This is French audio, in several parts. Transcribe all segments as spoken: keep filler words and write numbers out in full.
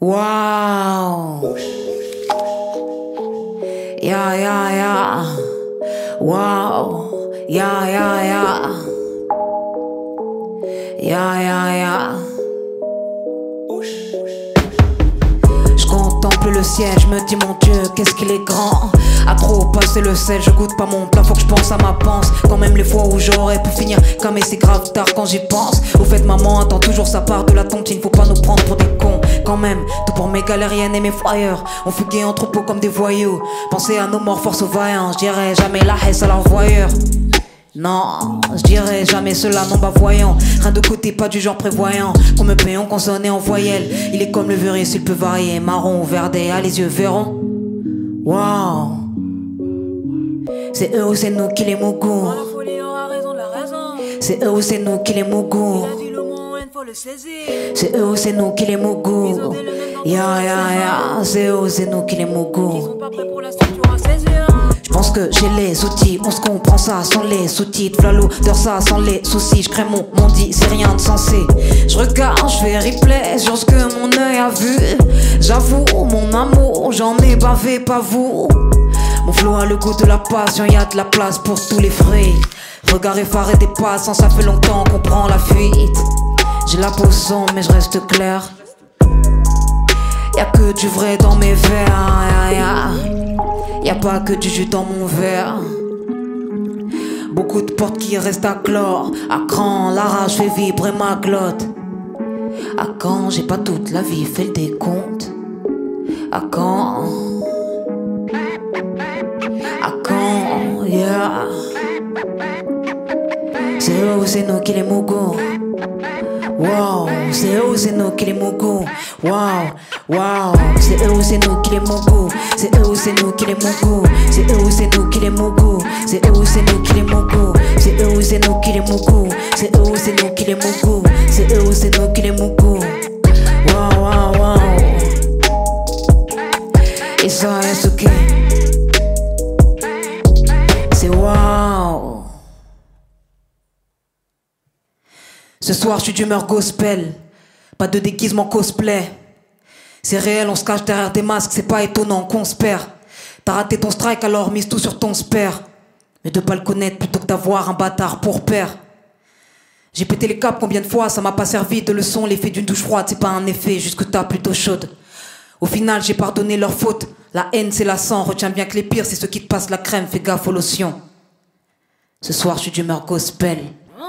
Wow. Yeah, yeah, yeah. Wow. Yeah, yeah, yeah. Yeah, yeah, yeah. Je contemple le ciel, je me dis mon Dieu, qu'est-ce qu'il est grand. À trop passer le sel, je goûte pas mon plat, faut que je pense à ma panse. Quand même les fois où j'aurais pu finir comme et c'est grave tard quand j'y pense. Au fait maman attend toujours sa part de la tontine, faut pas nous prendre pour des cons. Quand même, tout pour mes galériennes et mes flyers. On fuguait en troupeau comme des voyous. Pensez à nos morts, force aux vaillants. Je dirais jamais la haisse à l'envoyeur. Non, je dirais jamais cela, non voyant. Rien de côté, pas du genre prévoyant. Qu'on me paye en consonne et en voyelle. Il est comme le virus, il peut varier. Marron ou verdé, à les yeux verrons. Wow. C'est eux ou c'est nous qui les mougons. C'est eux ou c'est nous qui les mougons. C'est eux ou c'est nous qui les mougons. Ya ya ya, c'est eux ou c'est nous qui les mougons. Je pense que j'ai les outils, on se comprend ça sans les sous-titres. V'là l'odeur ça sans les soucis, je crée mon mondi, c'est rien de sensé. Je regarde, je fais replay sur ce que mon œil a vu. J'avoue, mon amour, j'en ai bavé, pas vous. Mon flow a le goût de la passion, y'a de la place pour tous les fruits. Regard effaré des passants, ça fait longtemps qu'on prend la fuite. J'ai la peau sombre mais je reste clair. Y'a que du vrai dans mes verres, ya, ya. Y'a pas que du jus dans mon verre. Beaucoup de portes qui restent à clore. À cran, la rage fait vibrer ma glotte. À quand, j'ai pas toute la vie fait le décompte. À quand, à quand, yeah. C'est eux ou c'est nous qui les mougons. Wow, c'est eux ou c'est nous qui les mougons. Wow, wow, c'est eux ou c'est nous qui les mougons. C'est eux ou c'est nous qui les mougons. C'est eux ou c'est nous qui les mougons. C'est eux ou c'est nous qui les mougons. C'est eux ou c'est nous qui les mougons. C'est eux ou c'est nous qui les mougons. C'est eux ou c'est nous qui les mougons. Wow, wow, wow. Et ça est ok. C'est wow. Ce soir je suis d'humeur gospel. Pas de déguisement cosplay. C'est réel, on se cache derrière des masques. C'est pas étonnant qu'on se perd. T'as raté ton strike alors mise tout sur ton spare. Mais de pas le connaître plutôt que d'avoir un bâtard pour père. J'ai pété les câbles combien de fois. Ça m'a pas servi de leçon. L'effet d'une douche froide c'est pas un effet, juste que t'as plutôt chaude. Au final j'ai pardonné leurs fautes. La haine c'est la sang. Retiens bien que les pires c'est ceux qui te passent la crème. Fais gaffe aux lotions. Ce soir je suis d'humeur gospel.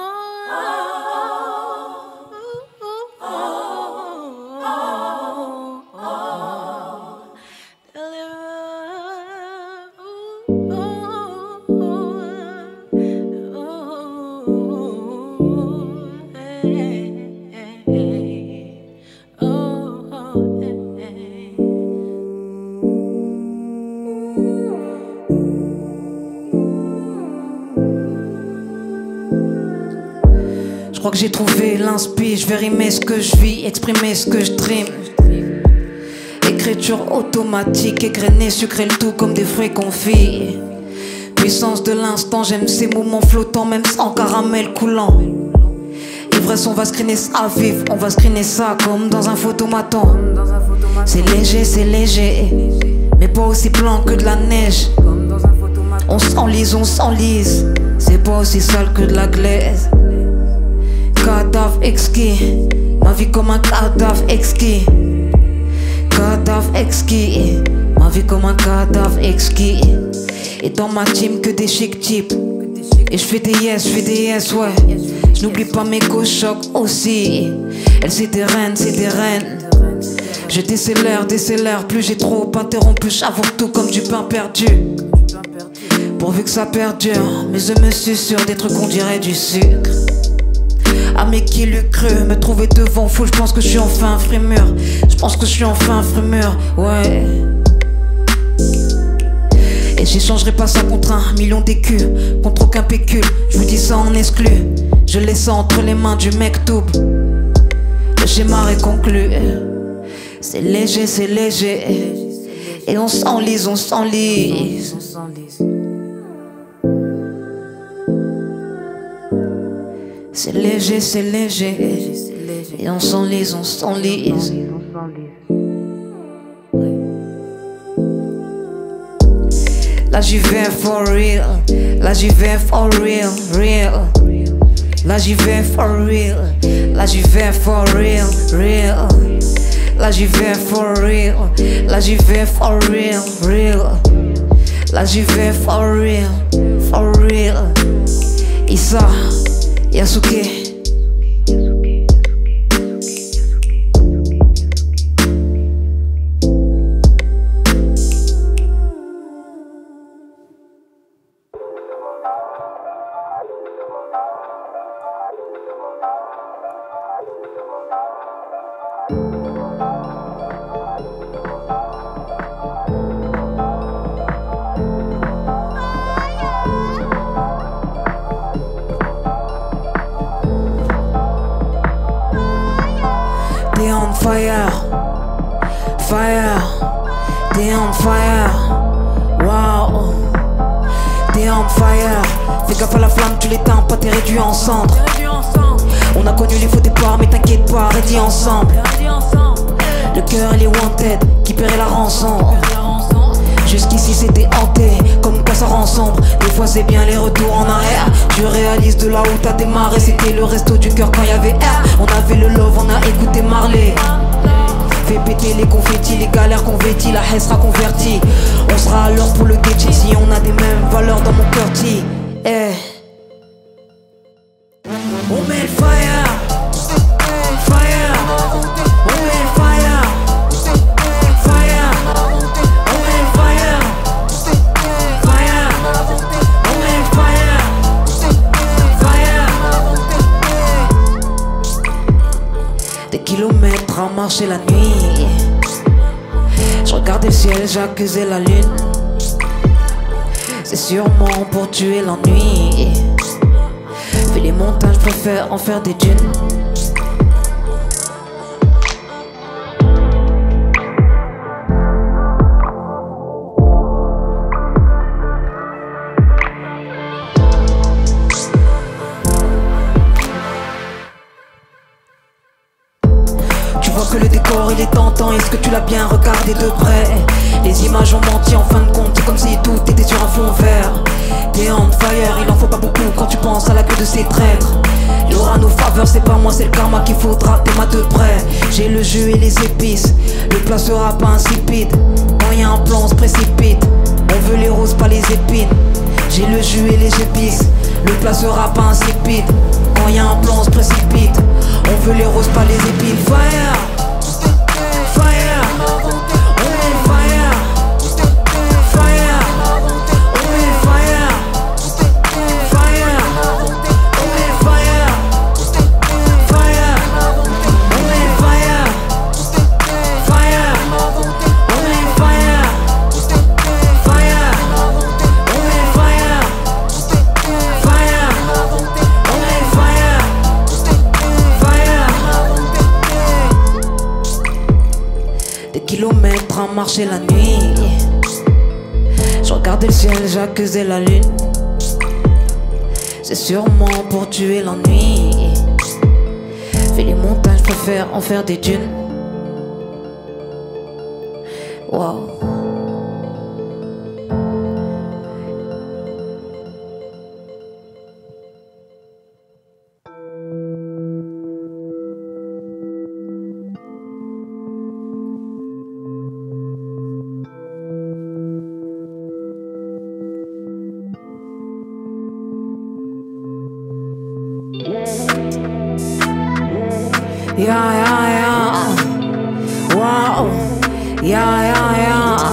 Je crois que j'ai trouvé l'inspi, je vais rimer ce que je vis, exprimer ce que je dream. Écriture automatique, égrenée, sucré le tout comme des fruits confits. Puissance de l'instant, j'aime ces moments flottants, même sans caramel coulant. Ivresse, on va screener ça à vif, on va screener ça comme dans un photomaton. C'est léger, c'est léger, mais pas aussi blanc que de la neige. On s'enlise, on s'enlise, c'est pas aussi sale que de la glaise. Cadavre exquis, ma vie comme un cadavre exquis. Cadavre exquis, ma vie comme un cadavre exquis. Et dans ma team que des chic types. Et je fais des yes, je fais des yes, ouais. Je n'oublie pas mes co-chocs aussi. Elles c'est des reines, c'est des reines. Je décélère, décélère, plus j'ai trop interrompu. J'avoue tout comme du pain perdu. Pourvu que ça perdure, mais je me suis sûr des trucs qu'on dirait du sucre. Ah mais qui l'eût cru, me trouver devant fou, je pense que je suis enfin un frimur. Je pense que je suis enfin un frimur, ouais. Et j'échangerai pas ça contre un million d'écus, contre aucun pécule, je vous dis ça en exclu. Je laisse ça entre les mains du mec tout. Le schéma est conclu. C'est léger, c'est léger. Et on s'enlise, on s'enlise. C'est léger, c'est léger. Et on s'enlise, on s'enlise. Là j'y vais for real. Là j'y vais for real, real. Là j'y vais for real. Là j'y vais for real, real. Là j'y vais for real. Là j'y vais for real, real. Là j'y vais for real, for real. Issa, Yasuke. T'es on fire, fire, t'es on fire, wow. T'es on fire, fais gaffe à la flamme, tu l'éteins pas, t'es réduit en cendres. On a connu les faux départs, mais t'inquiète pas, réduit ensemble. Le cœur il est wanted, qui paierait la rançon. Jusqu'ici c'était hanté, comme quand ça rend sombre. Des fois c'est bien les retours en arrière. Tu réalises de là où t'as démarré. C'était le resto du cœur quand y avait R. On avait le love, on a écouté Marley. Fais péter les confettis, les galères qu'on vêtit. La haine sera convertie. On sera à l'heure pour le dating. Si on a des mêmes valeurs dans mon cœur, ti eh. On met le fire, fire. On met le fire, fire. On met le fire, fire. On met le fire, fire. Des kilomètres à marcher la nuit. Je regardais le ciel, j'accusais la lune. C'est sûrement pour tuer l'ennui. Fais les montagnes, je préfère en faire des dunes. Tu vois que le décor il est tentant, est-ce que tu l'as bien regardé de près? Les images ont menti en fin de compte, c'est comme si tout était sur un fond vert. T'es on fire, il en faut pas beaucoup quand tu penses à la queue de ces traîtres. Il y aura nos faveurs, c'est pas moi, c'est le karma qu'il faudra, t'es ma de près. J'ai le jus et les épices, le plat sera pas insipide. Quand y a un plan on se précipite, on veut les roses pas les épines. J'ai le jus et les épices, le plat sera pas insipide. Quand y a un plan on se précipite, on veut les roses pas les épines. Fire, fire, on met le fire, fire, on met le fire, fire, on met le fire, fire, on met le fire, fire, on met le fire, fire, on met le fire, fire, on met le fire, fire. Des kilomètres à marcher la nuit. Je regardais le ciel, j'accusais la lune. C'est sûrement pour tuer l'ennui. Fais les montagnes, je préfère en faire des dunes. Wow. Yeah, yeah, yeah. Wow. Yeah, yeah, yeah.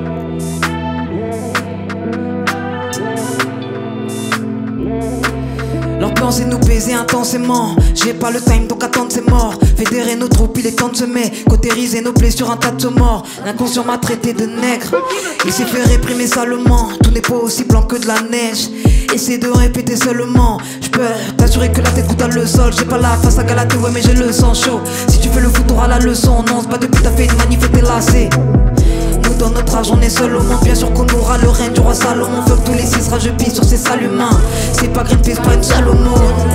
Leur plan c'est nous baiser intensément. J'ai pas le time donc attendre c'est mort. Fédérer nos troupes, il est temps de semer. Cautériser nos plaies sur un tas de morts. L'inconscient m'a traité de nègre. Il s'est fait réprimer salement. Tout n'est pas aussi blanc que de la neige. Essaie de répéter seulement. Je peux t'assurer que la tête coûte à le sol. J'ai pas la face à galater, ouais mais j'ai le sang chaud. Si tu fais le foot t'auras la leçon. Non c'est pas depuis t'as fait une manif et t'es lassé. Nous dans notre âge on est seul au monde. Bien sûr qu'on aura le règne du roi Salomon. Fuck tous les six rats, je pisse sur ces sales humains. C'est pas Greenpeace, pas une Salomon.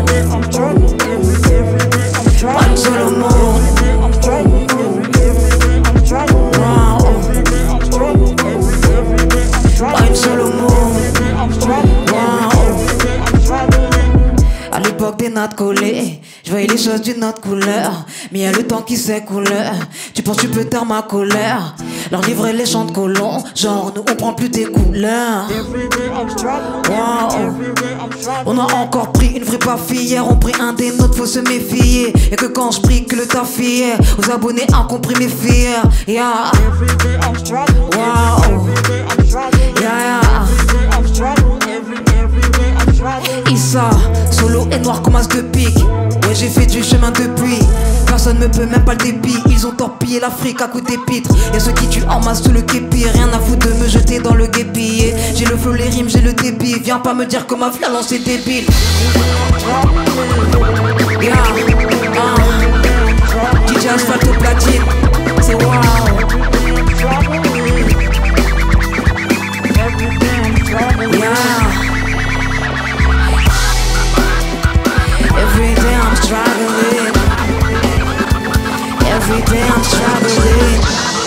Pas une Salomon. Wow. Pas une Salomon. notre collé. Je voyais les choses d'une autre couleur. Mais y a le temps qui s'écoule. Tu penses tu peux taire ma colère. Leur livrer les chants de colons. Genre nous on prend plus tes couleurs. Wow. On a encore pris une vraie pafille. Hier on pris un des nôtres, faut se méfier. Et que quand je prie que le taf hier. Aux abonnés incompris mes filles. Yeah. Wow. Yeah, yeah. Issa, solo et noir comme as de pique. Ouais, j'ai fait du chemin depuis. Personne me peut même pas le débit. Ils ont torpillé l'Afrique à coups d'épître. Y'a ceux qui tuent en masse sous le képi. Rien à foutre de me jeter dans le guépier. J'ai le flow, les rimes, j'ai le débit. Viens pas me dire que ma violence est débile. Yeah, uh. D J Asphalt au platine. C'est wow. Every day I'm struggling. Every day I'm struggling.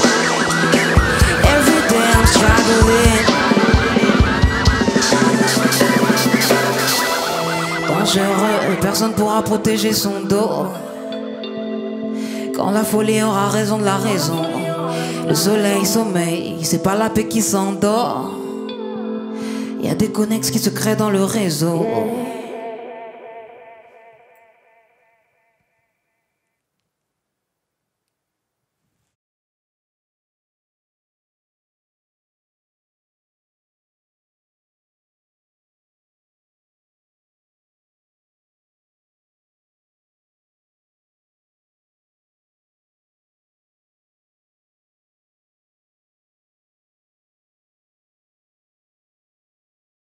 Every day I'm struggling. Dangereux, personne pourra protéger son dos. Quand la folie aura raison de la raison. Le soleil sommeille, c'est pas la paix qui s'endort. Y'a des connexes qui se créent dans le réseau.